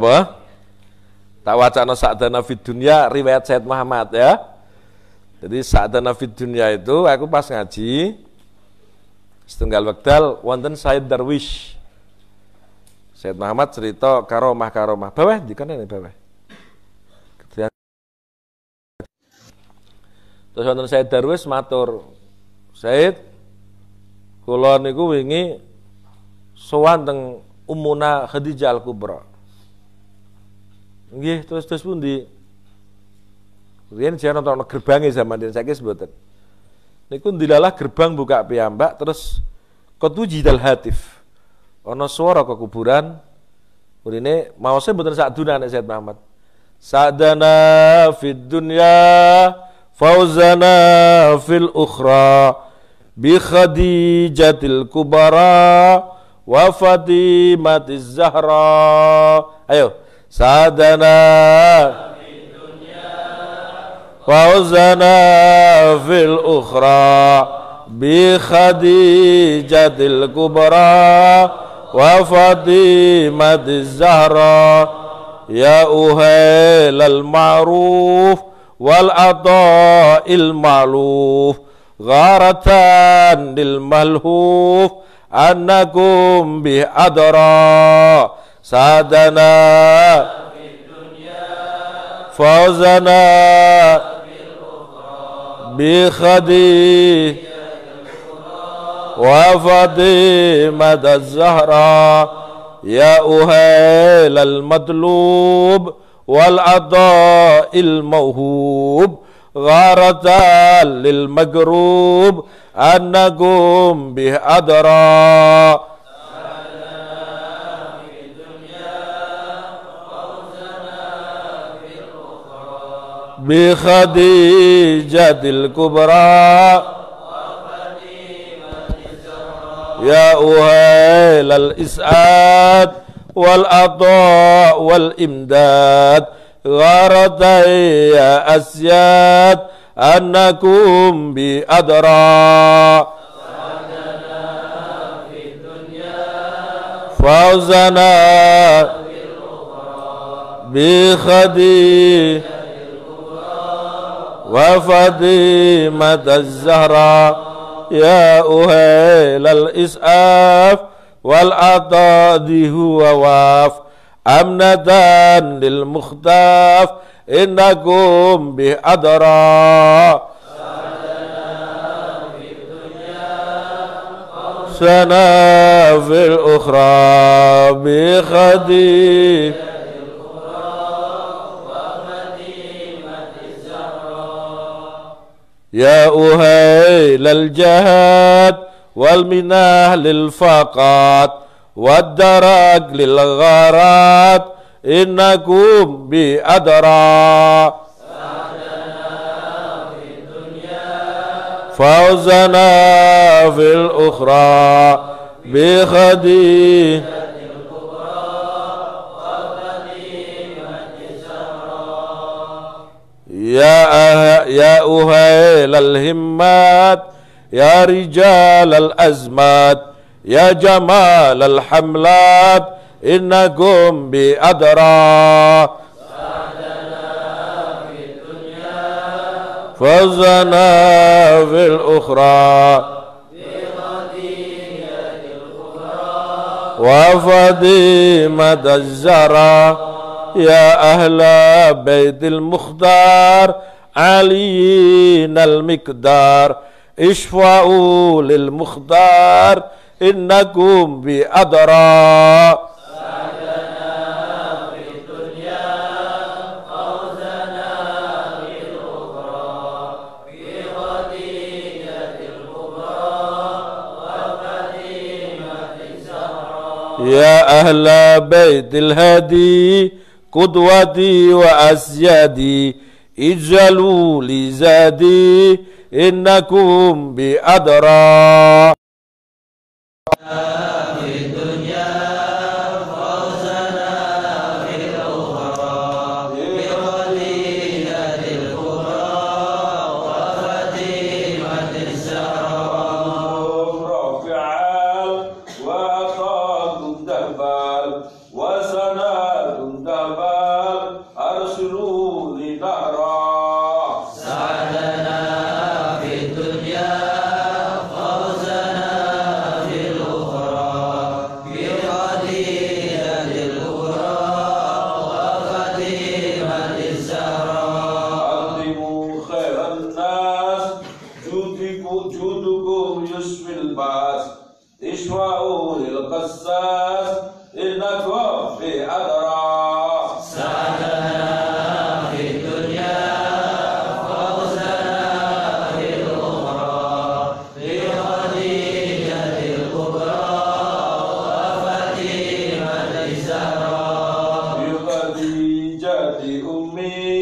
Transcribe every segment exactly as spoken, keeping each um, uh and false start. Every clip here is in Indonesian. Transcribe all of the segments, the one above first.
Napa? Tak wacana sa'dana fid dunya riwayat Said Muhammad ya. Jadi sa'dana fid dunya itu aku pas ngaji setunggal wekdal wonten Said Darwish. Said Muhammad cerita karomah-karomah. Bawah dikene bawah. Terus wonten Said Darwish matur, "Said, kula niku wingi sowan teng Ummuna Khadijah Al-Kubra." Nggih, terus terus pundi? Riyen saya nonton gerbange zaman den saiki mboten. Niku ndilalah gerbang buka piyambak terus qatujidal hatif. Ana swara ke kuburan. Mrene maose mboten sak dunane Said Muhammad. Sa'dana fid dunya fauzana fil ukhra bi Khadijatil Kubra wa Fatimatiz Zahra. Ayo, sa'dana fid dunya fauzana fil ukhra bi Khadijatil Kubra wa Fatimatiz Zahra ya uhailal ma'ruf wal ata'il ma'luf gharatan lil malhuf annakum bi adra sadana fawzana bi khadi wa Fatimataz Zahra ya uhailal matlub wal ata'il mawhub gharatan lil magrub annakum bih adra bi Khadijatil Kubra ya uhailal is'ad wal ata wal imdad gharatan ya asyad annakum bi adra fawzana bi khadi wa Fatimataz Zahra ya uhailal is'af wal atadi huwa waf amnatan lil mukhtaf innakum bi adra sana fil ukhra bi khadi ya uhailal jahad wal minah lil faqat wad darak lil gharat innakum bi adra fawzana fil ukhra bi khadi ya ya uhailal himmat ya rijalal azmat ya jamalal hamlat innakum bi adra fawzana fil ukhra wa Fatimataz Zahra ya ahla baitil mukhtar aliyinal miqdar ishfa'u lil mukhtar innakum bi adra sadana fid dunya fawzana fil ukhra bi Khadijatil Kubra wa Fatimatiz Zahra ya ahla baitil hadi qudwati wa asyadi ij'alu li zadi innakum bi adra wa sanatun أمي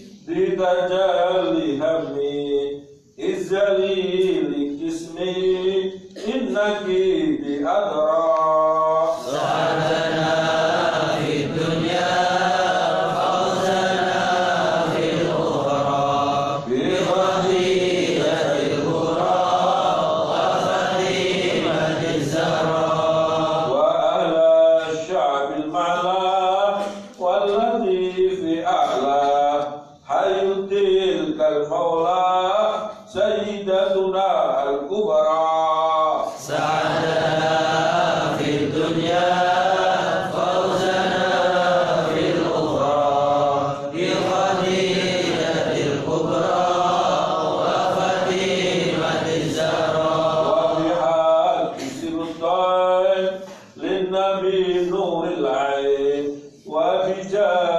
بتجلي همي إزلي لكسمي إنك بأدرى سعدنا في الدنيا فوزنا في الأخرى بفضيلة الكبرى وفخيمة الزهراء وأهل الشعب المعلى والذي في أعلى حي تلك المولى سيدتنا الكبرى سعدنا في الدنيا فوزنا في الأخرى بفضيلة الكبرى وفخيمة الزهراء وبحق سلطان للنبي نور العين وبجاه